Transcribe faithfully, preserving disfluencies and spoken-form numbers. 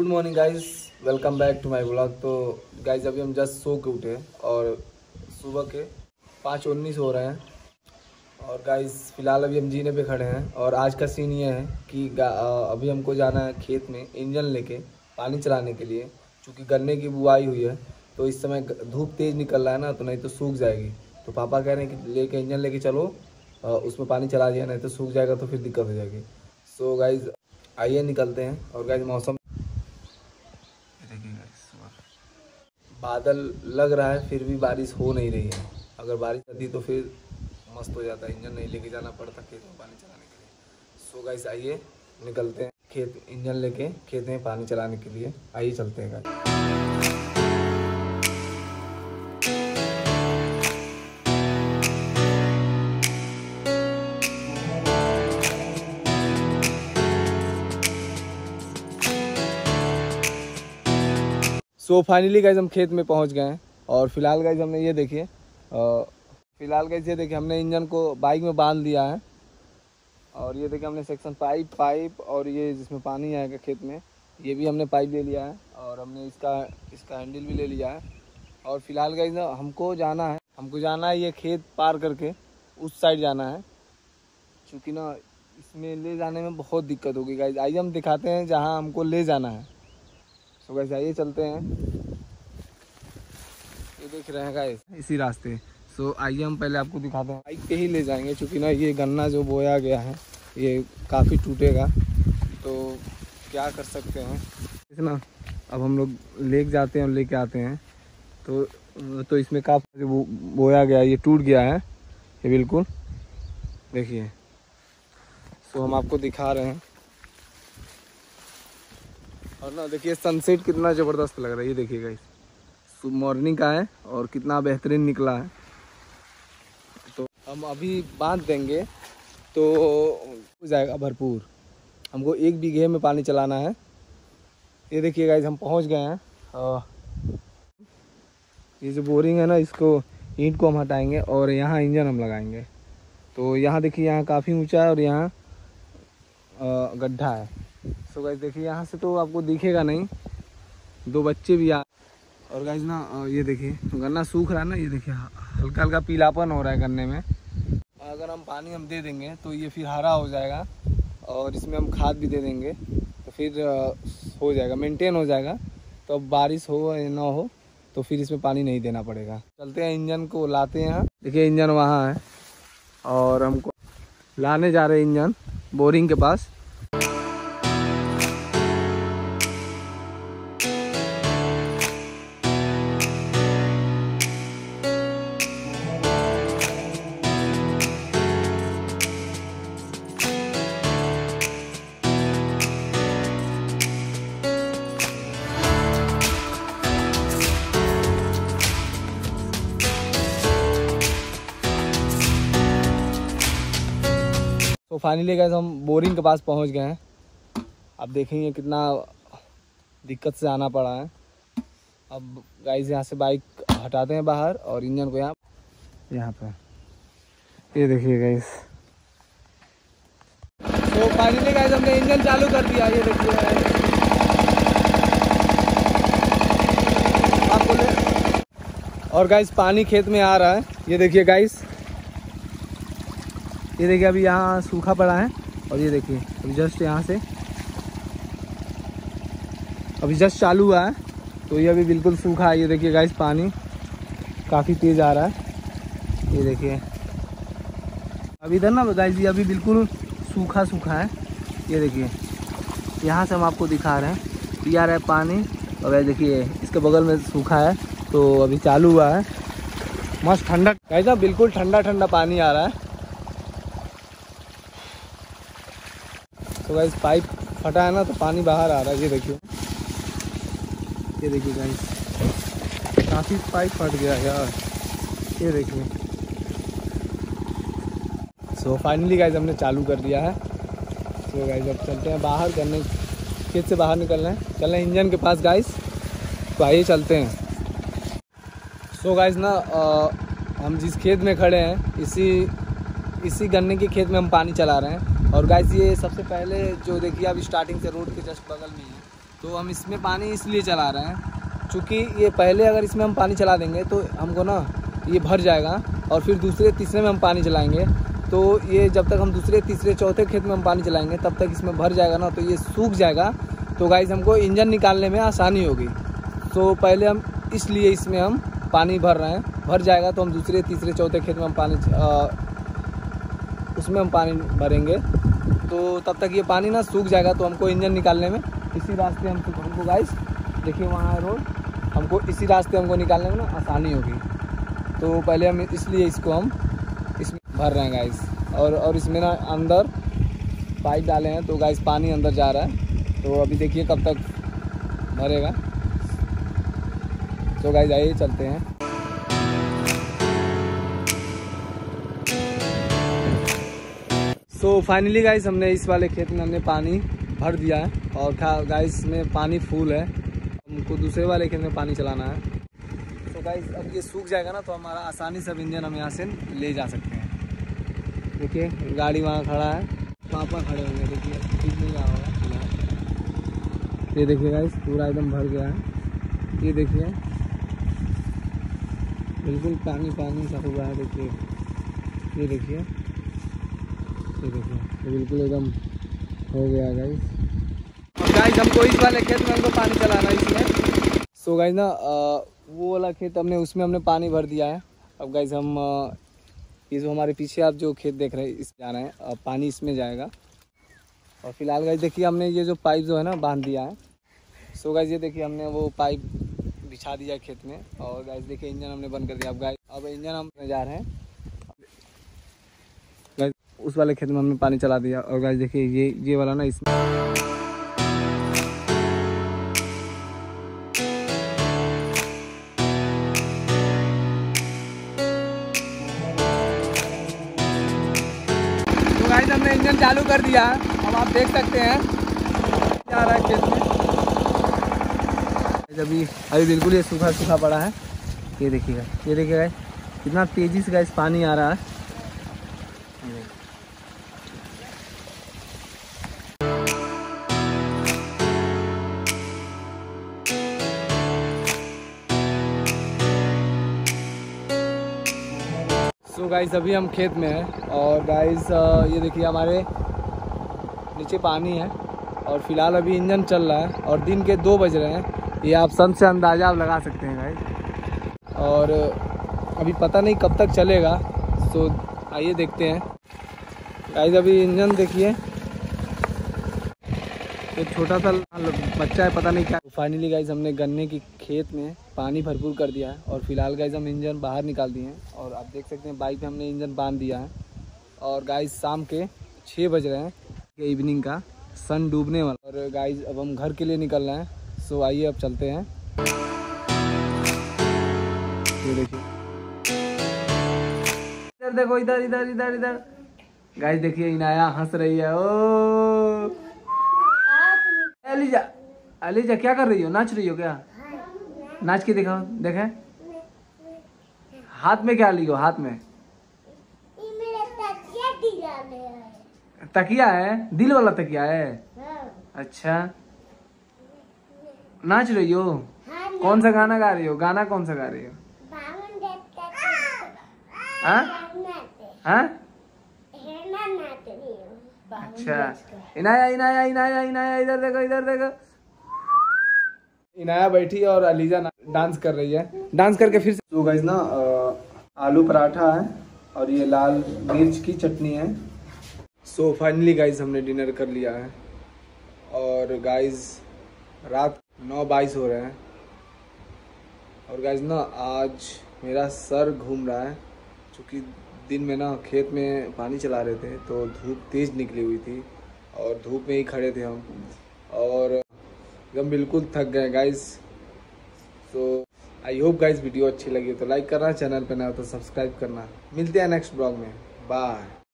Morning guys, welcome back to my blog. तो guys अभी हम जस्ट सो के उठे और सुबह के पाँच उन्नीस हो रहे हैं। और गाइस फ़िलहाल अभी हम जीने पे खड़े हैं और आज का सीन ये है कि अभी हमको जाना है खेत में इंजन लेके पानी चलाने के लिए, क्योंकि गन्ने की बुआई हुई है। तो इस समय धूप तेज़ निकल रहा है ना, तो नहीं तो सूख जाएगी। तो पापा कह रहे हैं कि लेके इंजन लेके चलो, उसमें पानी चला दिया, नहीं तो सूख जाएगा तो फिर दिक्कत हो जाएगी। सो गाइज आइए निकलते हैं। और गाइज मौसम देखिए गाइज, बादल लग रहा है फिर भी बारिश हो नहीं रही है। अगर बारिश आती तो फिर मस्त हो जाता, इंजन नहीं लेके जाना पड़ता खेत में पानी चलाने के लिए। सो गाइज आइए निकलते हैं खेत, इंजन लेके खेत में पानी चलाने के लिए। आइए चलते हैं गाइज। सो फाइनली गाइज हम खेत में पहुंच गए हैं। और फिलहाल गाइज हमने ये देखिए फिलहाल गाइज ये देखिए हमने इंजन को बाइक में बांध दिया है। और ये देखिए हमने सेक्शन पाइप पाइप और ये जिसमें पानी आएगा खेत में, ये भी हमने पाइप ले लिया है। और हमने इसका इसका हैंडल भी ले लिया है। और फिलहाल गाइज ना हमको जाना है हमको जाना है ये खेत पार करके उस साइड जाना है, क्योंकि ना इसमें ले जाने में बहुत दिक्कत होगी गाइज। आइए हम दिखाते हैं जहाँ हमको ले जाना है। तो गाइस आइए चलते हैं, ये देख रहे हैं गाइस इसी रास्ते। सो आइए हम पहले आपको दिखाते हैं, बाइक पे ही ले जाएंगे, क्योंकि ना ये गन्ना जो बोया गया है ये काफ़ी टूटेगा, तो क्या कर सकते हैं ना। अब हम लोग लेके जाते हैं और लेके आते हैं, तो तो इसमें काफ़ी जो बोया गया ये टूट गया है, ये बिल्कुल देखिए। सो हम आपको दिखा रहे हैं। और ना देखिए सनसेट कितना ज़बरदस्त लग रहा है, ये देखिएगा इस मॉर्निंग का है और कितना बेहतरीन निकला है। तो हम अभी बांध देंगे तो हो जाएगा भरपूर। हमको एक बीघे में पानी चलाना है। ये देखिए गाइस हम पहुंच गए हैं। और ये जो बोरिंग है ना, इसको ईंट को हम हटाएंगे और यहाँ इंजन हम लगाएंगे। तो यहाँ देखिए यहाँ काफ़ी ऊँचा है और यहाँ गड्ढा है। सो गाइस देखिए यहाँ से तो आपको दिखेगा नहीं, दो बच्चे भी आ। और गाइस ना ये देखिए गन्ना सूख रहा है ना, ये देखिए हल्का हल्का पीलापन हो रहा है गन्ने में। अगर हम पानी हम दे देंगे तो ये फिर हरा हो जाएगा, और इसमें हम खाद भी दे देंगे तो फिर हो जाएगा, मेंटेन हो जाएगा। तो अब बारिश हो या ना हो तो फिर इसमें पानी नहीं देना पड़ेगा। चलते हैं इंजन को लाते हैं। देखिए इंजन वहाँ है और हमको लाने जा रहे हैं इंजन बोरिंग के पास। तो फाइनली गाइस हम बोरिंग के पास पहुंच गए हैं। अब देखेंगे कितना दिक्कत से आना पड़ा है। अब गाइस यहाँ से बाइक हटाते हैं बाहर और इंजन को यहाँ यहाँ पे ये देखिए गाइस। तो फाइनली गाइस हमने इंजन चालू कर दिया, ये देखिए आप बोले। और गाइस पानी खेत में आ रहा है, ये देखिए गाइस, ये देखिए अभी यहाँ सूखा पड़ा है। और ये देखिए अभी जस्ट यहाँ से अभी जस्ट चालू हुआ है, तो ये अभी बिल्कुल सूखा है। ये देखिए गाइस पानी काफ़ी तेज़ आ रहा है, ये देखिए अभी इधर ना गाइस ये अभी बिल्कुल सूखा सूखा है। ये देखिए यहाँ से हम आपको दिखा रहे हैं, पी आ रहा है पानी। और देखिए इसके बगल में सूखा है, तो अभी चालू हुआ है। मस्त ठंडा गाइस, बिल्कुल ठंडा ठंडा पानी आ रहा है। तो गाइस पाइप फटा है ना, तो पानी बाहर आ रहा है, ये देखिए ये देखिए गाइस काफ़ी पाइप फट गया यार, ये देखिए। सो फाइनली गाइस हमने चालू कर दिया है। तो गाइस अब चलते हैं बाहर, करने खेत से बाहर निकलना है, चलना है इंजन के पास गाइस। तो आइए चलते हैं। सो गाइस ना आ, हम जिस खेत में खड़े हैं इसी इसी गन्ने के खेत में हम पानी चला रहे हैं। और गाइस ये सबसे पहले जो देखिए अब स्टार्टिंग से रोड के जस्ट बगल में है, तो हम इसमें पानी इसलिए चला रहे हैं क्योंकि ये पहले अगर इसमें हम पानी चला देंगे तो हमको ना ये भर जाएगा, और फिर दूसरे तीसरे में हम पानी चलाएंगे तो ये जब तक हम दूसरे तीसरे चौथे खेत में हम पानी चलाएंगे तब तक इसमें भर जाएगा ना, तो ये सूख जाएगा। तो गाइस हमको इंजन निकालने में आसानी होगी। तो पहले हम इसलिए इसमें हम पानी भर रहे हैं, भर जाएगा तो हम दूसरे तीसरे चौथे खेत में हम पानी आ, उसमें हम पानी भरेंगे, तो तब तक ये पानी ना सूख जाएगा। तो हमको इंजन निकालने में इसी रास्ते हम हमको गाइस देखिए वहाँ है रोड, हमको इसी रास्ते हमको निकालने में ना आसानी होगी। तो पहले हम इसलिए इसको हम इसमें भर रहे हैं गाइस, और और इसमें ना अंदर पाइप डाले हैं तो गाइस पानी अंदर जा रहा है। तो अभी देखिए कब तक भरेगा। तो गाइस आइए चलते हैं। सो फाइनली गाइस हमने इस वाले खेत में हमने पानी भर दिया है, और गाइस में पानी फुल है, हमको दूसरे वाले खेत में पानी चलाना है। तो गाइस अब ये सूख जाएगा ना तो हमारा आसानी से इंजन हम यहाँ से ले जा सकते हैं। देखिए गाड़ी वहाँ खड़ा है, पापा खड़े होंगे, देखिए ठीक नहीं रहा होगा। ये देखिए गाइस पूरा एकदम भर गया है, ये देखिए बिल्कुल पानी पानी सा हुआ है। देखिए ये देखिए ये देखिए ये बिल्कुल एकदम हो गया गाइस। और गाइस हमको इस वाले खेत में हमको पानी चलाना है इसमें। सो गाइस ना आ, वो वाला खेत हमने उसमें हमने पानी भर दिया है। अब गाइस हम आ, ये जो हमारे पीछे आप जो खेत देख रहे हैं इस जा रहे हैं, अब पानी इसमें जाएगा। और फिलहाल गाइस देखिए हमने ये जो पाइप जो है ना बांध दिया है। सो गाइस ये देखिए हमने वो पाइप बिछा दिया है खेत में, और गाइस देखिए इंजन हमने बंद कर दिया। अब गाइस अब इंजन हम जा रहे हैं गाइस, उस वाले खेत में हमने पानी चला दिया। और गाइस देखिए ये ये वाला ना इसमें तो गाइस हमने इंजन चालू कर दिया। अब आप देख सकते हैं क्या आ रहा है खेत में। अभी अभी बिल्कुल ये सूखा सूखा पड़ा है। ये देखिएगा ये देखिएगा कितना तेजी से गाइस पानी आ रहा है। सो गाइस अभी हम खेत में हैं, और गाइस ये देखिए हमारे नीचे पानी है, और फिलहाल अभी इंजन चल रहा है, और दिन के दो बज रहे हैं। ये आप सन से अंदाज़ा आप लगा सकते हैं गाइस, और अभी पता नहीं कब तक चलेगा। सो आइए देखते हैं गाइस। अभी इंजन देखिए, एक छोटा सा बच्चा है पता नहीं क्या। फाइनली गाइस हमने गन्ने की खेत में पानी भरपूर कर दिया है, और फिलहाल गाइस हम इंजन बाहर निकाल दिए हैं, और आप देख सकते हैं बाइक पे हमने इंजन बांध दिया है। और गाइस शाम के छः बज रहे हैं, इवनिंग का सन डूबने वाला। और गाइस अब हम घर के लिए निकल रहे हैं। सो आइए अब चलते हैं। ये देखिए इधर देखो, इधर इधर इधर इधर गाइस देखिए इनाया हंस रही है। ओ अलीजा अलीजा क्या कर रही हो, नाच रही हो क्या? नाच के दिखाओ, देखे हाथ में क्या लियो, हाथ में तकिया है, दिल वाला तकिया है। अच्छा नाच रही हो? कौन सा गाना गा रही हो? गाना कौन सा गा रही हो? हाँ हाँ अच्छा इनाया इनाया इनाया इनाया इधर देखो इधर देखो। इनाया बैठी है और अलीजा डांस कर रही है। डांस करके फिर से तो गाइस ना आलू पराठा है और ये लाल मिर्च की चटनी है। सो फाइनली गाइस हमने डिनर कर लिया है, और गाइस रात नौ बाईस हो रहे हैं, और गाइस ना आज मेरा सर घूम रहा है क्योंकि दिन में ना खेत में पानी चला रहे थे तो धूप तेज़ निकली हुई थी, और धूप में ही खड़े थे हम, और एकदम बिल्कुल थक गए guys. So I hope guys video अच्छी लगी तो लाइक करना, चैनल पे नया हो तो सब्सक्राइब करना। मिलते हैं नेक्स्ट ब्लॉग में, बाय।